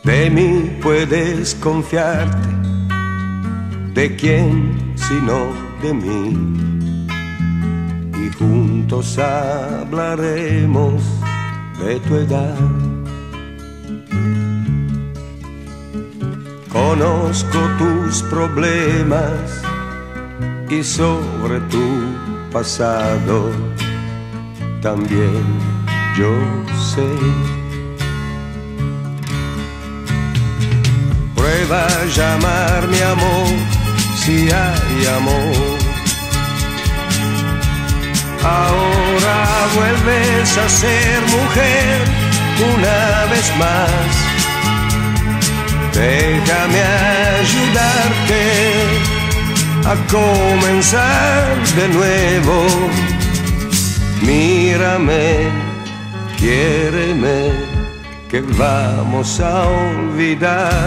De mí puedes confiarte, ¿de quién sino de mí? Y juntos hablaremos de tu edad. Conozco tus problemas y sobre tu pasado también yo sé. Prueba a llamar mi amor si hay amor. Ahora vuelves a ser mujer una vez más. Déjame ayudarte a comenzar de nuevo. Mírame, quiéreme, que vamos a olvidar.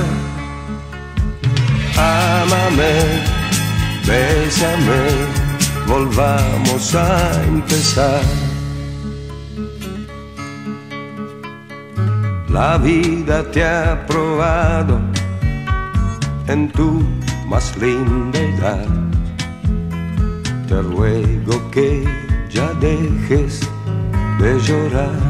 Ámame, bésame, volvamos a empezar. La vida te ha probado en tu más linda edad. Te ruego que ya dejes de llorar.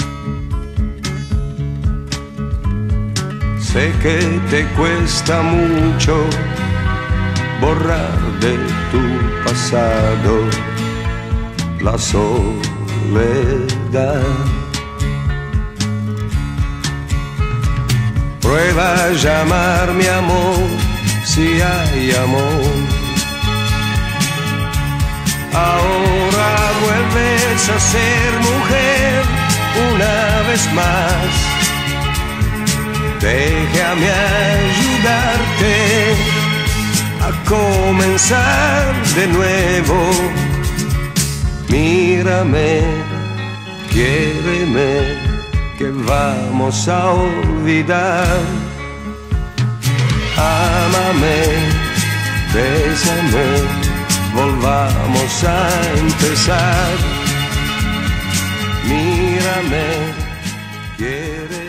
Sé que te cuesta mucho borrar de tu pasado la soledad. Prueba a llamar mi amor si hay amor. Ahora vuelves a ser mujer una vez más. Déjame ayudarte a comenzar de nuevo. Mírame, quiéreme, que vamos a olvidar. Ámame, bésame, volvamos a empezar. Mírame, quiéreme.